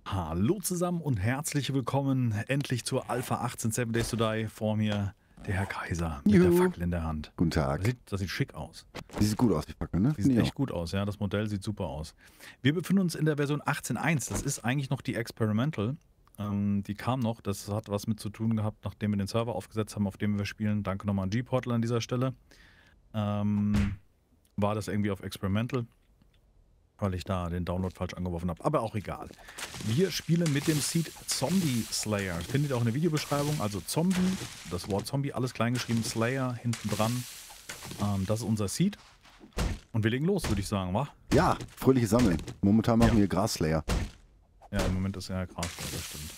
Hallo zusammen und herzlich willkommen endlich zur Alpha 18 7 Days to Die. Vor mir der Herr Kaiser mit der Juhu. Fackel in der Hand. Guten Tag. Das sieht schick aus. Die sieht gut aus, die Fackel, ne? Die Finde sieht ich echt auch. gut aus, ja. Das Modell sieht super aus. Wir befinden uns in der Version 18.1. Das ist eigentlich noch die Experimental. Die kam noch. Das hat was mit zu tun gehabt, nachdem wir den Server aufgesetzt haben, auf dem wir spielen. Danke nochmal an G-Portal an dieser Stelle. War das irgendwie auf Experimental, weil ich da den Download falsch angeworfen habe. Aber auch egal. Wir spielen mit dem Seed Zombie Slayer. Findet ihr auch in der Videobeschreibung. Also Zombie, das Wort Zombie, alles kleingeschrieben, Slayer hinten dran. Das ist unser Seed. Und wir legen los, würde ich sagen, wa? Ja, fröhliche Sammeln. Momentan machen Ja. wir Grasslayer. Ja, im Moment ist ja Gras, das stimmt.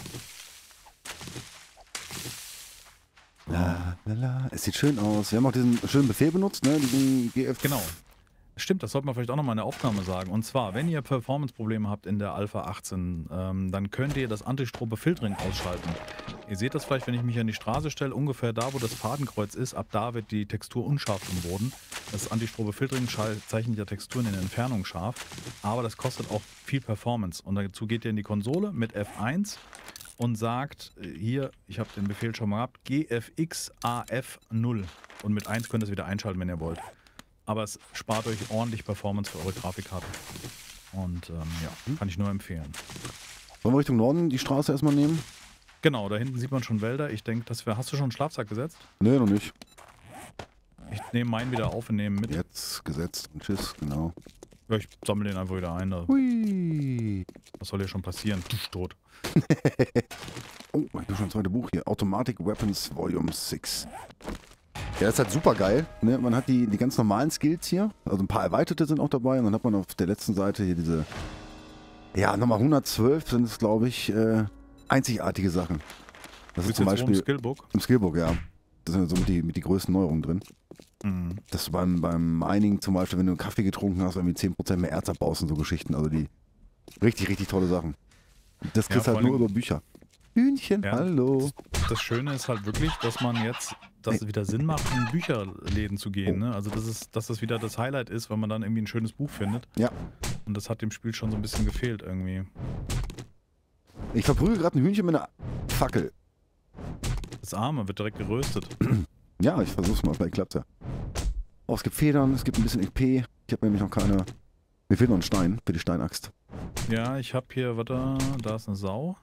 La, la, la. Es sieht schön aus. Wir haben auch diesen schönen Befehl benutzt, ne? Diesen GF. Genau. Stimmt, das sollte man vielleicht auch nochmal in der Aufnahme sagen. Und zwar, wenn ihr Performance-Probleme habt in der Alpha 18, dann könnt ihr das Antistrobe-Filtering ausschalten. Ihr seht das vielleicht, wenn ich mich an die Straße stelle, ungefähr da, wo das Fadenkreuz ist, ab da wird die Textur unscharf im Boden. Das Antistrobe-Filtering zeichnet ja Texturen in der Entfernung scharf, aber das kostet auch viel Performance. Und dazu geht ihr in die Konsole mit F1 und sagt, hier, ich habe den Befehl schon mal gehabt, GFX-AF0. Und mit 1 könnt ihr es wieder einschalten, wenn ihr wollt. Aber es spart euch ordentlich Performance für eure Grafikkarte. Und ja, kann ich nur empfehlen. Wollen wir Richtung Norden die Straße erstmal nehmen? Genau, da hinten sieht man schon Wälder. Ich denke, hast du schon einen Schlafsack gesetzt? Ne, noch nicht. Ich nehme meinen wieder auf und nehme mit. Jetzt gesetzt und tschüss, genau. Ja, ich sammle den einfach wieder ein. Hui. Was soll hier schon passieren? Tusch, tot. Oh, ich habe schon das zweite Buch hier. Automatic Weapons Volume 6. Ja, das ist halt super geil. Ne? Man hat die ganz normalen Skills hier. Also ein paar erweiterte sind auch dabei. Und dann hat man auf der letzten Seite hier diese, ja, nochmal 112 sind es, glaube ich, einzigartige Sachen. Das ist zum Beispiel im Skillbook. im Skillbook, ja. Das sind so mit die größten Neuerungen drin. Mhm. Dass du beim Mining zum Beispiel, wenn du einen Kaffee getrunken hast, irgendwie 10% mehr Erz abbaust und so Geschichten. Also die richtig, richtig tolle Sachen. Das kriegst Ja, halt vor nur allem- über Bücher. Hühnchen, Ja. hallo. Das Schöne ist halt wirklich, dass man jetzt, dass es wieder Sinn macht, in Bücherläden zu gehen. Ne? Also dass das wieder das Highlight ist, wenn man dann irgendwie ein schönes Buch findet. Ja. Und das hat dem Spiel schon so ein bisschen gefehlt irgendwie. Ich verprügel gerade ein Hühnchen mit einer Fackel. Das Arme wird direkt geröstet. Ja, ich versuch's mal, vielleicht klappt's ja. Oh, es gibt Federn, es gibt ein bisschen EP. Ich habe nämlich noch keine. Mir fehlt noch ein Stein für die Steinaxt. Ja, ich habe hier, warte, da ist eine Sau.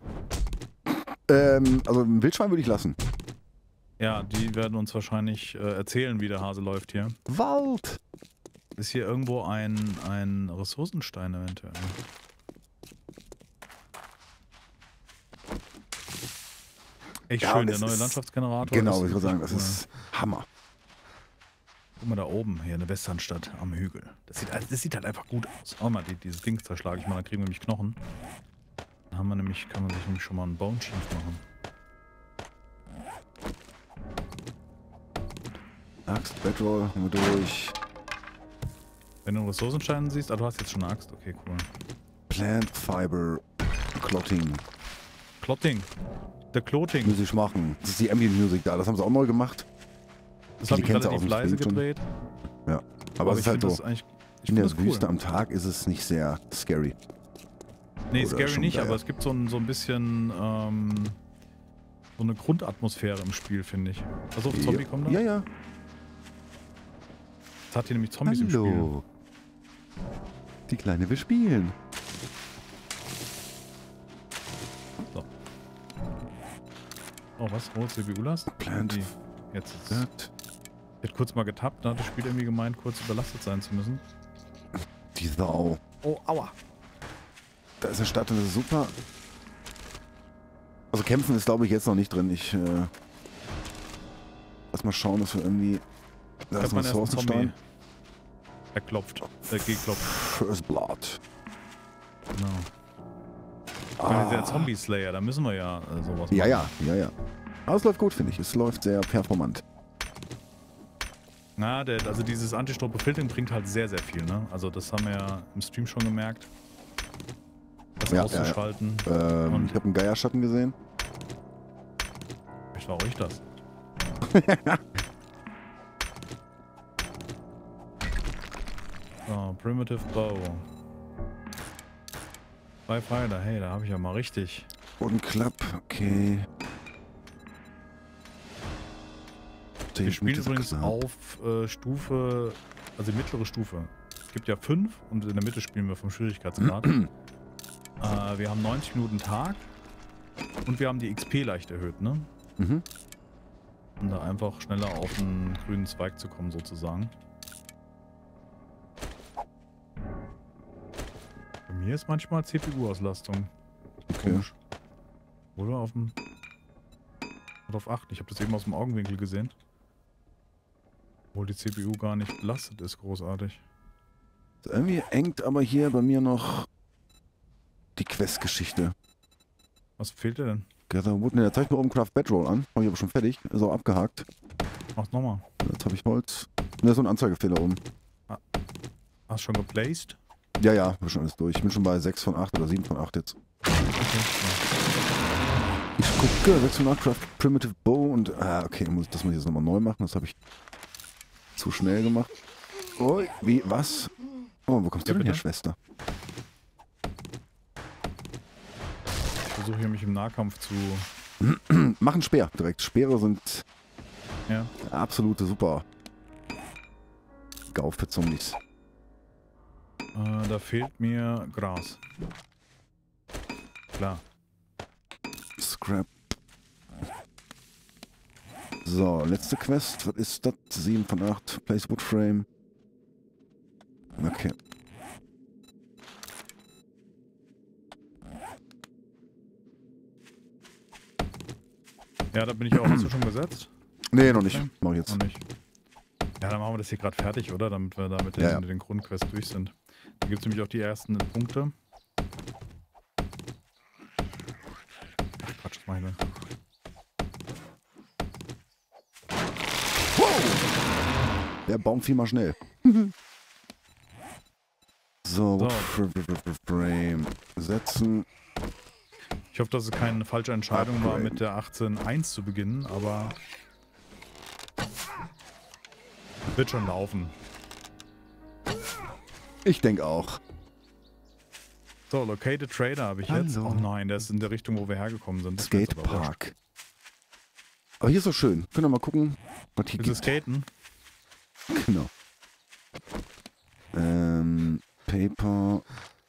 Also ein Wildschwein würde ich lassen. Ja, die werden uns wahrscheinlich erzählen, wie der Hase läuft hier. Wald! Ist hier irgendwo ein Ressourcenstein eventuell? Echt Ja, schön, der es neue ist- Landschaftsgenerator. Genau, ist ich würde sagen, das cool. ist Hammer. Guck mal da oben, hier eine Westernstadt am Hügel. Das sieht halt einfach gut aus. Oh mal, dieses Ding zerschlage ich mal, dann kriegen wir nämlich Knochen. Dann kann man sich nämlich schon mal einen Bone Chief machen. Axt, Bedroll, haben wir durch. Wenn du einen Ressourcenstein siehst, du hast jetzt schon eine Axt, okay, cool. Plant Fiber Clotting. Clotting. Der Cloting. Musisch machen. Das ist die Ambient Music da, das haben sie auch neu gemacht. Das Die habe ich kennst du relativ auch im leise Stream schon. gedreht. Ja. Aber es ist halt find so, das eigentlich, ich in find der das cool. Wüste am Tag ist es nicht sehr scary. Nee, Oder scary schon nicht, geil. aber es gibt so ein bisschen so eine Grundatmosphäre im Spiel, finde ich. Pass auf, Zombie kommt da. Ja, ja. Jetzt hat hier nämlich Zombies im Spiel. Hallo. Die Kleine will spielen. So. Oh, was? Rohe CPU-Last? Plant. Jetzt ist That. Ich hätte kurz mal getappt, da hat das Spiel irgendwie gemeint, kurz überlastet sein zu müssen. Die Sau. Oh, aua. Da ist eine Stadt und das ist super. Also kämpfen ist glaube ich jetzt noch nicht drin. Ich lass mal schauen, dass wir irgendwie. Da Ich ist hab ein meinen ersten Zombie. Ressourcenstein. Er klopft. Er geklopft. First Blood. Genau. Ich meine, der Zombie Slayer, da müssen wir ja sowas machen. Ja, ja, ja, ja. Aber es läuft gut, finde ich. Es läuft sehr performant. Na, also dieses Anti-Stop-Filtering bringt halt sehr, sehr viel, ne? Also das haben wir ja im Stream schon gemerkt. Das Ja, auszuschalten. Ich habe einen Geierschatten gesehen. Ich war euch das. So, Primitive Bow. Bei Pfeiler, hey, da habe ich ja mal richtig. Bodenklapp, okay. Wir spielen übrigens auf Stufe, also die mittlere Stufe. Es gibt ja 5 und in der Mitte spielen wir vom Schwierigkeitsgrad. Wir haben 90 Minuten Tag und wir haben die XP leicht erhöht, ne? Mhm. Um da einfach schneller auf den grünen Zweig zu kommen, sozusagen. Bei mir ist manchmal CPU-Auslastung. Okay. Komisch. Oder auf dem... Oder auf 8. Ich habe das eben aus dem Augenwinkel gesehen. Obwohl die CPU gar nicht belastet ist, großartig. Irgendwie hängt aber hier bei mir noch die Quest-Geschichte. Was fehlt dir denn? Gather Wood, ne, der zeigt mir oben Craft Bedroll an. Habe ich aber schon fertig. Ist auch abgehakt. Mach's nochmal. Jetzt habe ich Holz. Da ist so ein Anzeigefehler oben. Hast du schon geplaced? Ja, ja, bin schon alles durch. Ich bin schon bei 6 von 8 oder 7 von 8 jetzt. Okay. Ich gucke, 6 von 8 Craft Primitive Bow und... okay, das muss ich jetzt nochmal neu machen. Das habe ich zu schnell gemacht. Oh, wie, was? Oh, wo kommst du denn her, Schwester? Ich versuche hier mich im Nahkampf zu... Mach einen Speer direkt. Speere sind Ja. absolute super Gauf für Zombies. Da fehlt mir Gras. Klar. Scrap. So, letzte Quest. Was ist das? 7 von 8. Place Wood Frame. Okay. Ja, da bin ich auch. Hast du schon gesetzt? Nee, noch nicht. Mach ich jetzt. Noch nicht. Ja, dann machen wir das hier gerade fertig, oder? Damit wir da mit den Grundquests durch sind. Da gibt es nämlich auch die ersten Punkte. Ach Quatsch, was mach ich denn? Der Baum fiel mal schnell. So, Frame setzen. Ich hoffe, dass es keine falsche Entscheidung war, mit der 18.1 zu beginnen, aber wird schon laufen. Ich denke auch. So, Located Trader habe ich jetzt. Oh nein, der ist in der Richtung, wo wir hergekommen sind. Skatepark. Aber hier ist so schön. Können wir mal gucken, was hier gibt. Ist es Skaten? Genau. Paper.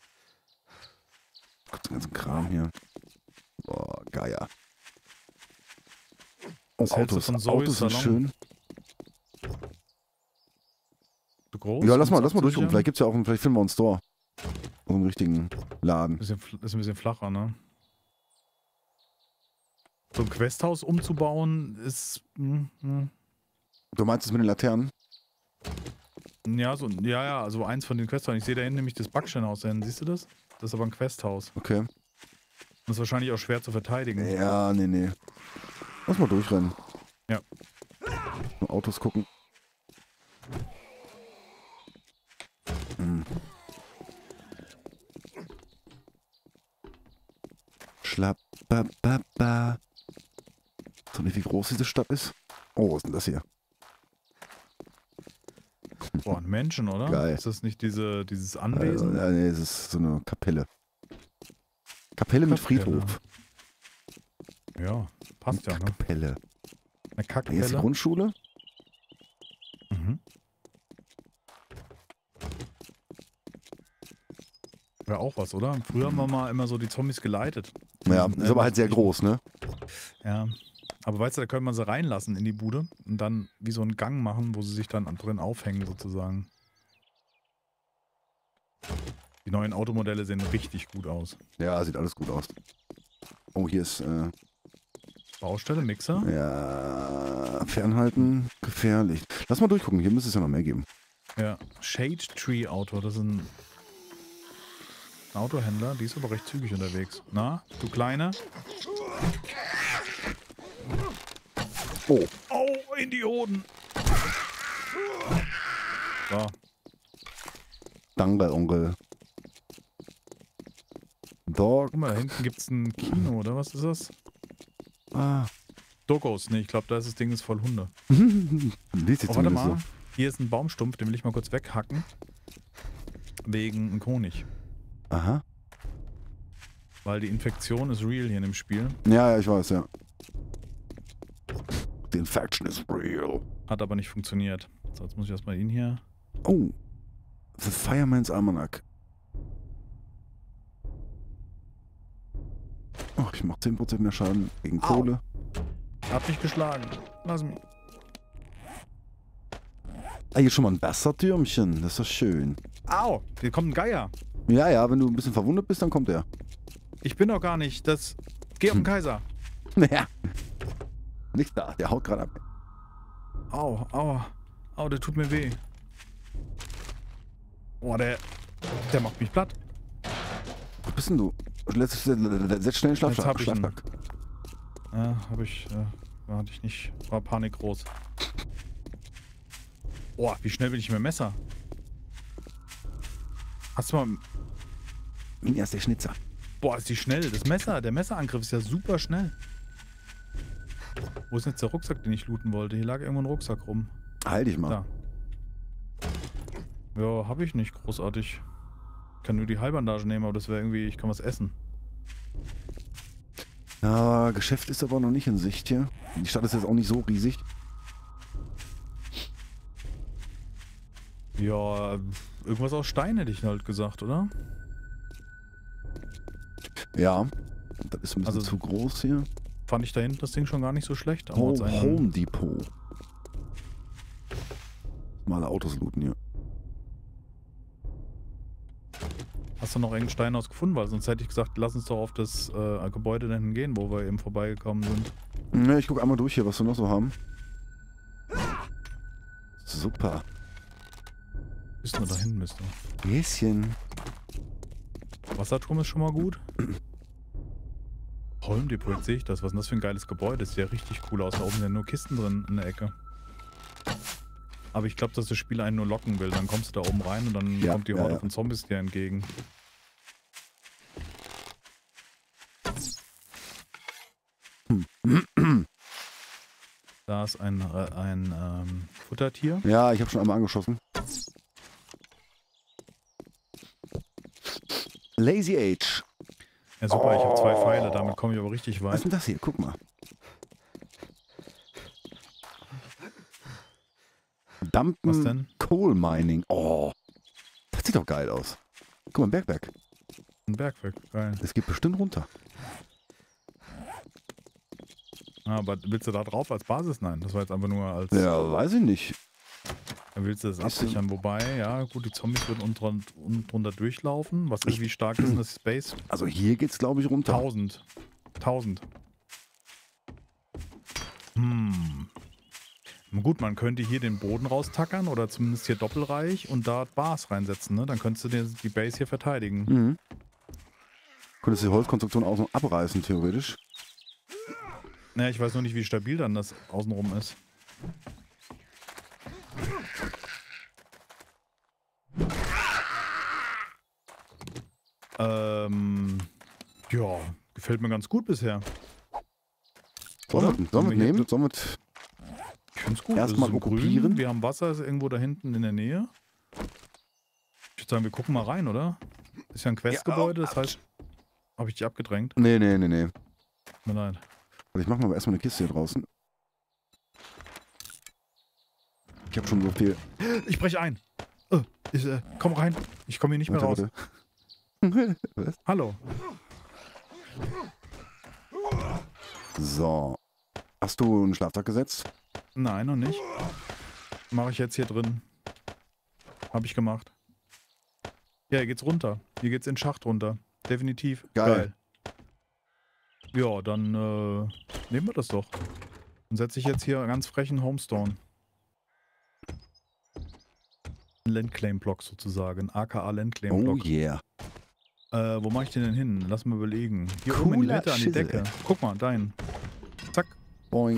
Gott, den ganzen Kram hier. Boah, Geier. Oh, Autos. Autos sind schön. Zu groß? Ja, lass mal durchgucken. Vielleicht gibt's ja auch, vielleicht finden wir einen Store. So einen richtigen Laden. Ist ein bisschen flacher, ne? So ein Questhaus umzubauen ist... Du meinst es mit den Laternen? Ja, also eins von den Questhäusern. Ich sehe da hinten nämlich das Backsteinhaus da hinten. Siehst du das? Das ist aber ein Questhaus. Okay. Das ist wahrscheinlich auch schwer zu verteidigen. Ja, nee. Lass mal durchrennen. Ja. Mal Autos gucken. Schlappababa. So nicht, wie groß diese Stadt ist. Oh, was ist denn das hier? Boah, ein Menschen, oder? Geil. Ist das nicht dieses Anwesen? Nee, es ist so eine Kapelle. Kapelle mit Friedhof. Ja, passt ja, ne? Kapelle. Eine Kackapelle. Hier ist die Grundschule. Mhm. Wäre auch was, oder? Früher haben wir mal immer so die Zombies geleitet. Ja, ist aber halt sehr groß, ne? Ja. Aber weißt du, da könnte man sie reinlassen in die Bude und dann wie so einen Gang machen, wo sie sich dann drin aufhängen, sozusagen. Die neuen Automodelle sehen richtig gut aus. Ja, sieht alles gut aus. Oh, hier ist Baustelle, Mixer. Ja, fernhalten, gefährlich. Lass mal durchgucken, hier müsste es ja noch mehr geben. Ja, Shade Tree Auto, das ist ein Autohändler, die ist aber recht zügig unterwegs. Na, du Kleine? Oh. Oh, in die Hoden. So. Danke, Onkel. Dog. Guck mal, da hinten gibt es ein Kino, oder was ist das? Ah. Dogos, ne, ich glaube, da ist das Ding ist voll Hunde. Liest sich Oh, warte zumindest mal, so. hier ist ein Baumstumpf, den will ich mal kurz weghacken. Wegen einem Honig. Aha. Weil die Infektion ist real hier in dem Spiel. Ja, ich weiß, ja. The infection is real. Hat aber nicht funktioniert. So, jetzt muss ich erstmal ihn hier. Oh. The Fireman's Almanac. Oh, ich mach 10% mehr Schaden gegen Kohle. Hat mich geschlagen. Lass mich. Ah, hier schon mal ein Wassertürmchen. Das ist doch schön. Au! Hier kommt ein Geier. Ja, ja, wenn du ein bisschen verwundet bist, dann kommt er. Ich bin doch gar nicht. Geh auf den Kaiser. Naja. Nicht da, der haut gerade ab. Au, au. Au, der tut mir weh. Boah, der macht mich platt. Wo bist denn du? Setz schnell einen Jetzt hab ich ihn. Schlafsack. Hatte ich nicht. War Panik groß. Boah, wie schnell bin ich mit dem Messer? Hast du mal... Mini ist der Schnitzer. Boah, ist die schnell. Das Messer, der Messerangriff ist ja super schnell. Wo ist denn jetzt der Rucksack, den ich looten wollte? Hier lag irgendwo ein Rucksack rum. Heil dich mal. Da. Ja, habe ich nicht großartig. Ich kann nur die Heilbandage nehmen, aber das wäre irgendwie, ich kann was essen. Ja, Geschäft ist aber noch nicht in Sicht hier. Die Stadt ist jetzt auch nicht so riesig. Ja, irgendwas aus Stein hätte ich halt gesagt, oder? Ja, das ist ein bisschen Also, zu groß hier. Fand ich da hinten das Ding schon gar nicht so schlecht. Aber Home Depot. Mal alle Autos looten hier. Hast du noch irgendeinen Steinhaus gefunden? Weil sonst hätte ich gesagt, lass uns doch auf das Gebäude da hinten gehen, wo wir eben vorbeigekommen sind. Ne, ich guck einmal durch hier, was wir noch so haben. Super. Bist du da hinten, bist du? Häschen. Wasserturm ist schon mal gut. Holmdepot, jetzt sehe ich das. Was ist denn das für ein geiles Gebäude? Das sieht ja richtig cool aus. Da oben sind ja nur Kisten drin in der Ecke. Aber ich glaube, dass das Spiel einen nur locken will. Dann kommst du da oben rein und dann kommt die Horde von Zombies dir entgegen. Da ist ein Futtertier. Ja, ich habe schon einmal angeschossen. Lazy Age. Ja super, ich habe 2 Pfeile. Damit komme ich aber richtig Was ist weit. denn das hier? Guck mal. Dumpen Was denn? Coal Mining. Oh, das sieht doch geil aus. Guck mal, ein Bergwerk. Ein Bergwerk, geil. Das geht bestimmt runter. Ah, aber willst du da drauf als Basis? Nein, das war jetzt einfach nur als... Ja, weiß ich nicht. Dann willst du das absichern. Wobei, ja gut, die Zombies würden unten drunter durchlaufen. Was ist, wie stark ist denn das Space? Also hier geht's, glaube ich, runter. 1000. 1000. Gut, man könnte hier den Boden raustackern oder zumindest hier doppelreich und da Bars reinsetzen, ne? Dann könntest du die Base hier verteidigen. Mhm. Könntest du die Holzkonstruktion außen abreißen, theoretisch. Naja, ich weiß nur nicht, wie stabil dann das außenrum ist. Ja, gefällt mir ganz gut bisher. Sollen wir nehmen? Sollen wir Ich finde es gut. erstmal Grün. okkupieren? Wir haben Wasser, ist irgendwo da hinten in der Nähe. Ich würde sagen, wir gucken mal rein, oder? Ist ja ein Questgebäude, das heißt... Habe ich dich abgedrängt? Nee. Tut mir leid. Also ich mach mal erstmal eine Kiste hier draußen. Ich habe schon so viel. Ich breche ein. Komm rein. Ich komme hier nicht mehr raus. Warte. Was? Hallo. So. Hast du einen Schlafsack gesetzt? Nein, noch nicht. Mache ich jetzt hier drin. Habe ich gemacht. Ja, hier geht's runter. Hier geht's in den Schacht runter. Definitiv. Geil. Ja, dann nehmen wir das doch. Dann setze ich jetzt hier ganz frechen Homestone. Landclaim-Block sozusagen. AKA Landclaim-Block. Oh yeah. Wo mache ich den denn hin? Lass mal überlegen. Hier oben in die Mitte an die Schissel. Decke. Guck mal, dein. Zack. Boing.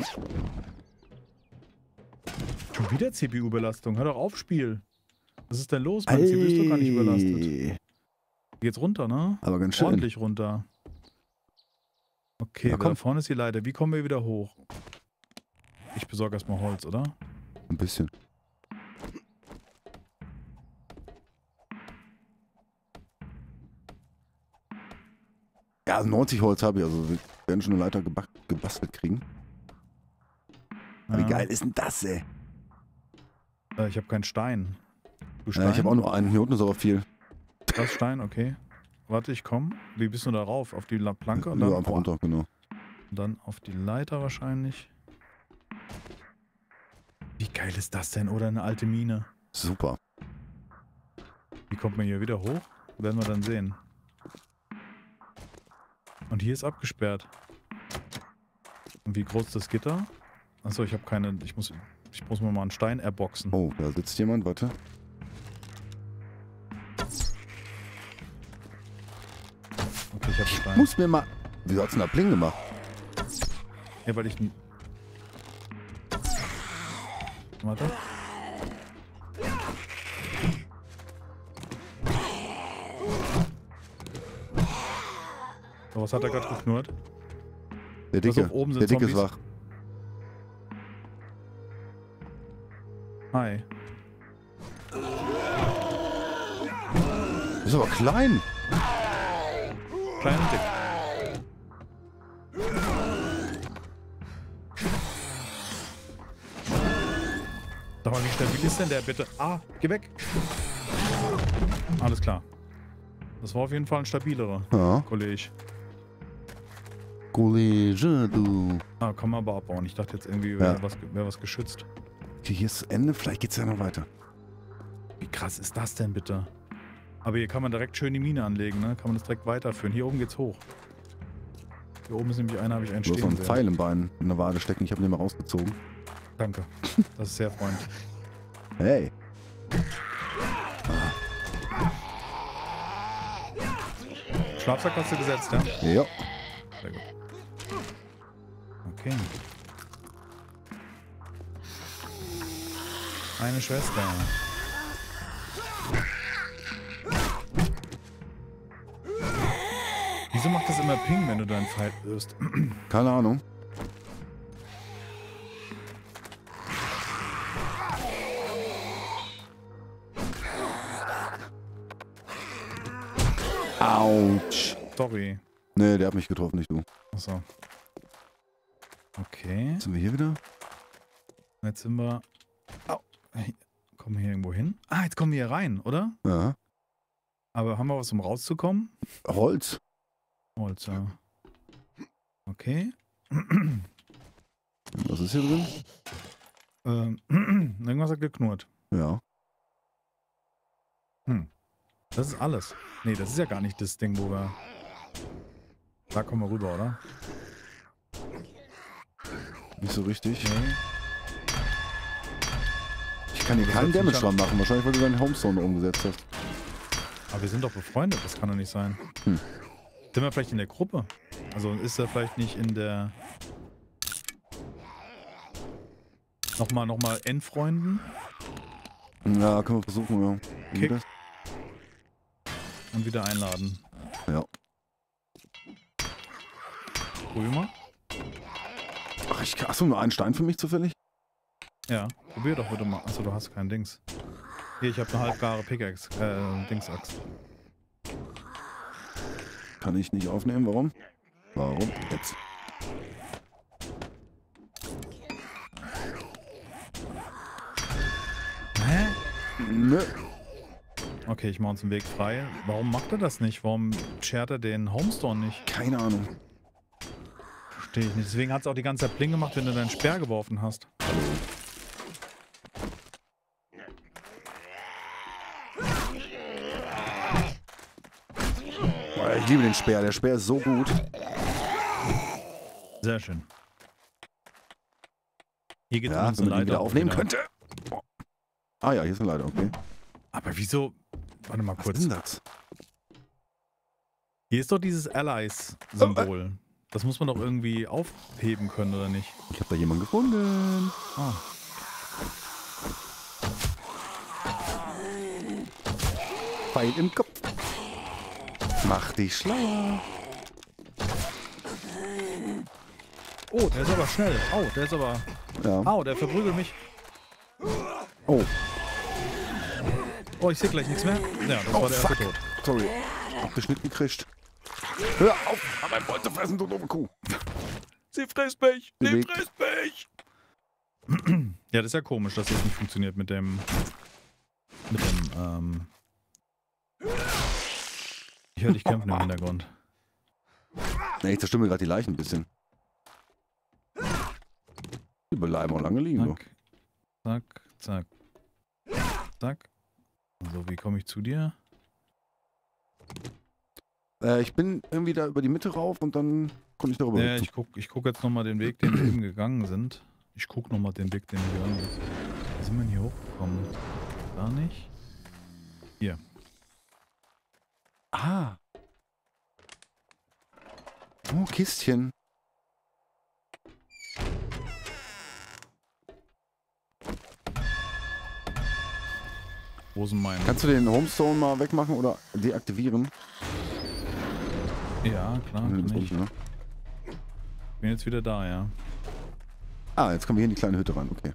Schon wieder CPU-Belastung. Hör doch auf, Spiel. Was ist denn los? Mein CPU ist doch gar nicht überlastet. Hier geht's runter, ne? Aber ganz schön. Ordentlich runter. Okay, Ja, da komm. vorne ist die Leiter. Wie kommen wir wieder hoch? Ich besorge erstmal Holz, oder? Ein bisschen. Ja, 90 Holz habe ich, also wir werden schon eine Leiter gebastelt kriegen. Aber Ja. wie geil ist denn das, ey? Ich habe keinen Stein. Du Stein? Ja, ich habe auch nur einen. Hier unten ist aber viel. Das Stein, okay. Warte, ich komme. Wie bist du da rauf? Auf die Planke? Und Ja, dann, einfach runter, genau. und dann auf die Leiter wahrscheinlich. Wie geil ist das denn? Oder eine alte Mine. Super. Wie kommt man hier wieder hoch? Werden wir dann sehen. Und hier ist abgesperrt. Und wie groß ist das Gitter? Achso, ich habe keine... Ich muss mir mal einen Stein erboxen. Oh, da sitzt jemand, warte. Okay, ich habe Stein. Muss mir mal... Wieso hat's denn da Pling gemacht? Ja, weil ich... Warte. So, was hat er gerade geknurrt? Der Pass Dicke. auf, oben sind Der Dicke ist Zombies. wach. Hi. Ist aber klein. Klein und dick. Sag mal, wie stabil ist denn der bitte? Ah, geh weg. Alles klar. Das war auf jeden Fall ein stabilerer Ja. Kollege. Kollege, du. Ah, kann man aber abbauen. Ich dachte jetzt irgendwie, Ja. wäre was geschützt. Okay, hier ist das Ende. Vielleicht geht's ja noch weiter. Wie krass ist das denn bitte? Aber hier kann man direkt schön die Mine anlegen, ne? Kann man das direkt weiterführen. Hier oben geht's hoch. Hier oben ist nämlich einer, habe ich einen Du hast noch stehen einen sehen. Pfeil im Bein in der Wade stecken. Ich habe den mal rausgezogen. Danke. Das ist sehr freundlich. Hey. Schlafsack hast du gesetzt, ja? Ja. Sehr gut. Okay. Eine Schwester. Wieso macht das immer Ping, wenn du deinen Pfeil wirst? Keine Ahnung. Autsch. Sorry. Nee, der hat mich getroffen, nicht du. Achso. Okay. Jetzt sind wir hier wieder? Jetzt sind wir... Au. Kommen wir hier irgendwo hin? Ah, jetzt kommen wir hier rein, oder? Ja. Aber haben wir was, um rauszukommen? Holz. Holz, ja. Okay. Was ist hier drin? Irgendwas hat geknurrt. Ja. Das ist alles. Nee, das ist ja gar nicht das Ding, wo wir... Da kommen wir rüber, oder? Nicht so richtig. Nee. Ich kann hier Das keinen hört sich Damage an- dran machen. Wahrscheinlich, weil du deinen Homestone umgesetzt hast. Aber wir sind doch befreundet, das kann doch nicht sein. Hm. Sind wir vielleicht in der Gruppe? Also ist er vielleicht nicht in der... Nochmal entfreunden Ja, können wir versuchen, ja. Wie Kick. das? und wieder einladen. Ja. Römer? Ach, hast du nur einen Stein für mich zufällig? Ja, probier doch bitte mal. Achso, du hast keinen Dings. Hier, ich habe eine halbgare Pickaxe, Dingsaxt. Kann ich nicht aufnehmen. Warum? Warum? Jetzt. Hä? Nö. Okay, ich mache uns den Weg frei. Warum macht er das nicht? Warum shared er den Homestone nicht? Keine Ahnung. Verstehe ich nicht. Deswegen hat es auch die ganze Zeit Pling gemacht, wenn du deinen Speer geworfen hast. Boah, ich liebe den Speer. Der Speer ist so gut. Sehr schön. Hier geht es Ja, uns wenn man den leider wieder aufnehmen wieder. könnte. Oh. Ah ja, hier ist eine Leiter, okay. Aber wieso? Warte mal Was kurz. ist denn das? Hier ist doch dieses Allies-Symbol. Das muss man doch irgendwie aufheben können, oder nicht? Ich habe da jemanden gefunden. Ah. Pfeil im Kopf. Mach dich schlauer. Oh, der ist aber schnell. Au, der ist aber... Ja. Au, der verprügelt mich. Oh. Oh, ich sehe gleich nichts mehr. Ja, das war der erste fuck. Tod. Sorry. Abgeschnitten gekriegt. Hör auf, an meinem Wolf zu fressen, du dumme Kuh. Sie frisst mich! Sie Bewegt. frisst mich! Ja, das ist ja komisch, dass das nicht funktioniert mit dem... Ich höre dich kämpfen im Hintergrund. Ne, ich zerstöre mir gerade die Leichen ein bisschen. Die bleiben auch lange liegen. Zack, zack, zack, zack. So, wie komme ich zu dir? Ich bin irgendwie da über die Mitte rauf und dann konnte ich darüber. Ja, ich guck jetzt nochmal den Weg, den wir eben gegangen sind. Ich guck nochmal den Weg, den wir gegangen sind. Wie sind wir denn hier hochgekommen? Gar nicht. Hier. Ah. Oh, Kistchen. Wo sind meine? Kannst du den Homestone mal wegmachen oder deaktivieren? Ja, klar, kann ich. Ne? Bin jetzt wieder da, ja. Ah, jetzt kommen wir hier in die kleine Hütte rein, okay.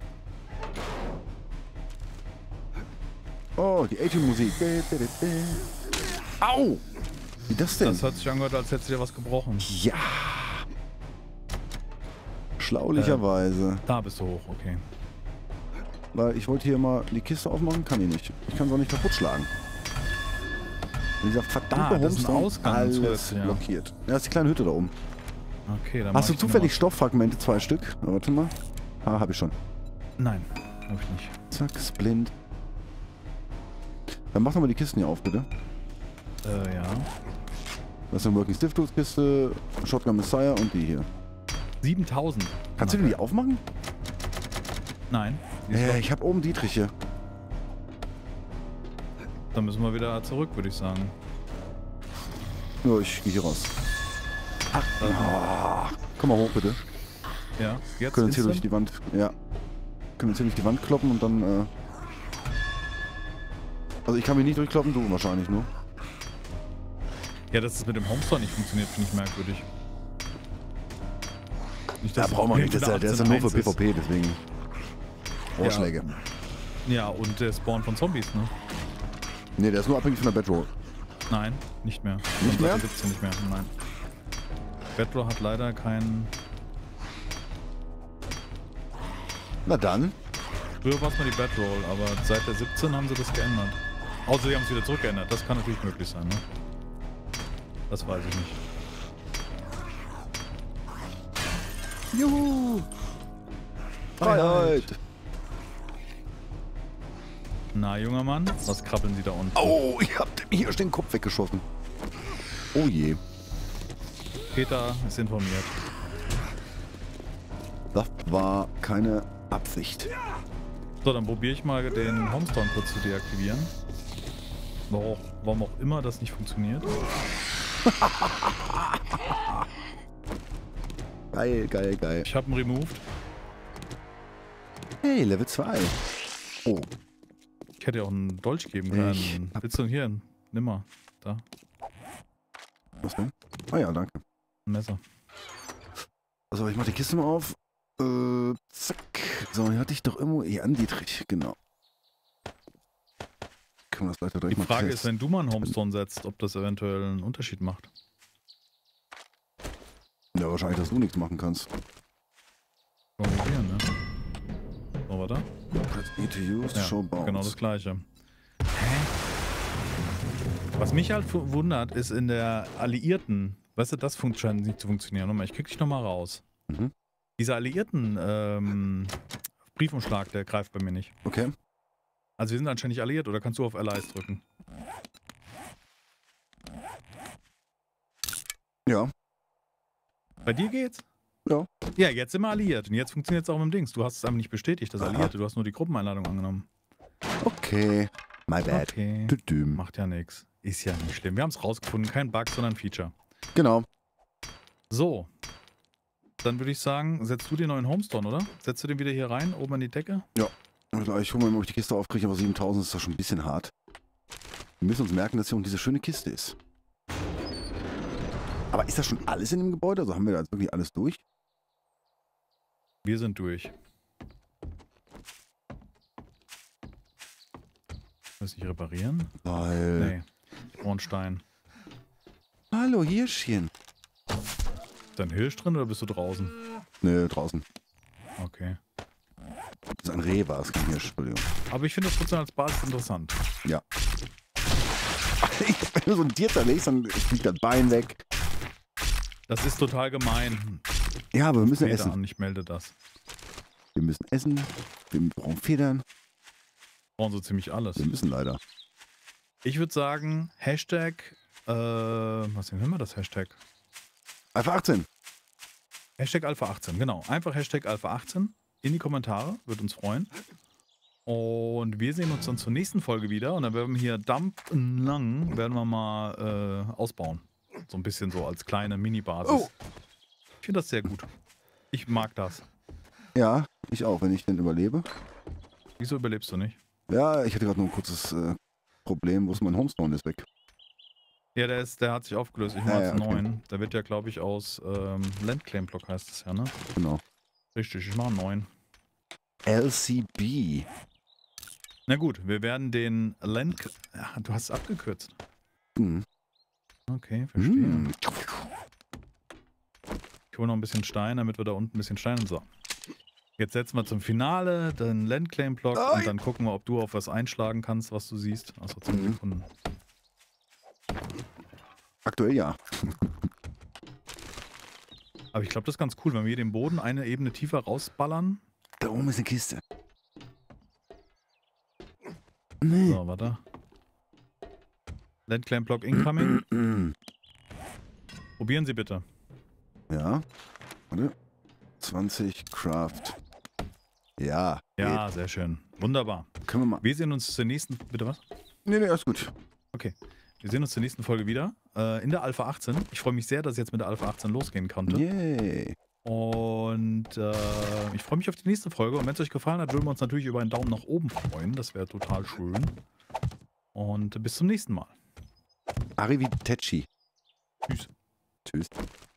Oh, die A-Team-Musik. Au! Wie das denn? Das hat sich angehört, als hättest du dir was gebrochen. Ja! Schlaulicherweise. Da bist du hoch, okay. Weil ich wollte hier mal die Kiste aufmachen, kann ich nicht. Ich kann sie auch nicht kaputt schlagen. Dieser verdammte das ist ein Homestone, Ausgang alles zusätzlich, ja. blockiert. Ja, das ist die kleine Hütte da oben. Okay, dann Hast du mach ich zufällig noch Stofffragmente, 2 Stück? Na, warte mal. Ah, hab ich schon. was. Nein, hab ich nicht. Zack, Splint. Dann mach doch mal die Kisten hier auf, bitte. Ja. Das ist eine Working Stiff Tools Kiste, Shotgun Messiah und die hier. 7000. Kannst du denn die aufmachen? Nein. die ist Ich hab oben Dietrich hier. doch- Dann müssen wir wieder zurück, würde ich sagen. Ja, ich gehe hier raus. Komm mal hoch, bitte. Ja, jetzt Können uns hier instant? durch die Wand. Ja. Können uns hier durch die Wand kloppen und dann. Also ich kann mich nicht durchkloppen, du wahrscheinlich nur. Ja, dass es mit dem Homestore nicht funktioniert, finde ich merkwürdig. Nicht, Da dass brauchen wir nicht. Der ist ja nur für 18.1 ist. PvP, deswegen. Vorschläge. Ja, und der Spawn von Zombies, ne? Nee, der ist nur abhängig von der Bedroll. Nein, nicht mehr. Nicht Von mehr? Seite 17 nicht mehr, nein. Bedroll hat leider keinen... Na dann. Früher war es mal die Bedroll, aber seit der 17 haben sie das geändert. Außer sie haben es wieder zurückgeändert. Das kann natürlich möglich sein, ne? Das weiß ich nicht. Juhu! Freiheit! Na, junger Mann, was krabbeln Sie da unten? Oh, ich hab dem hier den Kopf weggeschossen. Oh je. Peter ist informiert. Das war keine Absicht. So, dann probiere ich mal den Homestone kurz zu deaktivieren. Warum auch immer das nicht funktioniert. Geil, geil, geil. Ich habe ihn removed. Hey, Level 2. Oh, Ich hätte ja auch einen Dolch geben können. Ich Willst du hier? Nimm mal. Da, was denn? Ah ja, danke. ein Messer. Also, ich mach die Kiste mal auf. Zack. So, hier hatte ich doch irgendwo... Jan Dietrich, genau. Können wir das leider direkt Die mal Frage ist, testen. wenn du mal einen Homestone setzt, ob das eventuell einen Unterschied macht. Ja, wahrscheinlich, dass du nichts machen kannst. Wollen wir probieren, ne? So, warte. Press E to use, Ja, show bounce. genau das gleiche. Was mich halt wundert, ist in der Alliierten, weißt du, das scheint nicht zu funktionieren. Nochmal, ich krieg dich nochmal raus. Mhm. Dieser Alliierten Briefumschlag, der greift bei mir nicht. Okay. Also wir sind anscheinend nicht alliiert, oder kannst du auf Allies drücken? Ja. Bei dir geht's? Ja. Ja, jetzt sind wir alliiert. Und jetzt funktioniert es auch mit dem Dings. Du hast es einfach nicht bestätigt, das Aha. Alliierte. Du hast nur die Gruppeneinladung angenommen. Okay. My bad. Okay. Tütüm. Macht ja nichts. Ist ja nicht schlimm. Wir haben es rausgefunden. Kein Bug, sondern ein Feature. Genau. So. Dann würde ich sagen, setzt du den neuen Homestone, oder? Setzt du den wieder hier rein, oben an die Decke? Ich hole mal, ob ich die Kiste aufkriege, aber 7000 ist doch schon ein bisschen hart. Wir müssen uns merken, dass hier unten diese schöne Kiste ist. Aber ist das schon alles in dem Gebäude? Also haben wir da jetzt wirklich alles durch? Wir sind durch. Muss ich reparieren? Weil... Nee. Ich brauche einen Stein. Hallo, Hirschchen. Ist da ein Hirsch drin oder bist du draußen? Nö, draußen. Okay. Das ist ein Reh, war es, kein Hirsch, Entschuldigung. Aber ich finde das trotzdem als Basis interessant. Ja. Wenn du so ein Tier zerlegst, dann fliegt das Bein weg. Das ist total gemein. Ja, aber wir müssen Später essen. an, ich melde das. Wir müssen essen. Wir brauchen Federn. Brauchen so ziemlich alles. Wir müssen leider. Ich würde sagen, Hashtag, was nehmen wir das Hashtag? Alpha 18. Hashtag Alpha 18, genau. Einfach Hashtag Alpha 18 in die Kommentare, würde uns freuen. Und wir sehen uns dann zur nächsten Folge wieder und dann werden wir hier Dump-Lang werden wir mal ausbauen. So ein bisschen so als kleine Mini-Basis. Oh. Ich finde das sehr gut. Ich mag das. Ja, ich auch, wenn ich denn überlebe. Wieso überlebst du nicht? Ja, ich hatte gerade nur ein kurzes Problem. Wo ist mein Homestone? Ist weg. Ja, der hat sich aufgelöst. Ich mache Ja, jetzt einen okay. neuen. Der wird ja, glaube ich, aus Landclaim-Block heißt es ja, ne? Genau. Richtig, ich mache einen neuen. LCB. Na gut, wir werden den Ja, du hast es abgekürzt. Hm. Okay, verstehe. Hm. Ich hole noch ein bisschen Stein, damit wir da unten ein bisschen Stein und so. Jetzt setzen wir zum Finale den Landclaim-Block und dann gucken wir, ob du auf was einschlagen kannst, was du siehst. Also 10 Sekunden. Aktuell ja. Aber ich glaube, das ist ganz cool, wenn wir hier den Boden eine Ebene tiefer rausballern. Da oben ist eine Kiste. Nee. So, warte. Landclaim-Block incoming. Probieren Sie bitte. Ja. Warte. 20 Craft. Ja. Ja, sehr schön. Wunderbar. Geht. Können wir mal. Wir sehen uns zur nächsten... Bitte was? Nee, alles gut. Okay. Wir sehen uns zur nächsten Folge wieder. In der Alpha 18. Ich freue mich sehr, dass es jetzt mit der Alpha 18 losgehen konnte. Yay. Und ich freue mich auf die nächste Folge. Und wenn es euch gefallen hat, würden wir uns natürlich über einen Daumen nach oben freuen. Das wäre total schön. Und bis zum nächsten Mal. Arrivederci. Tschüss. Tschüss.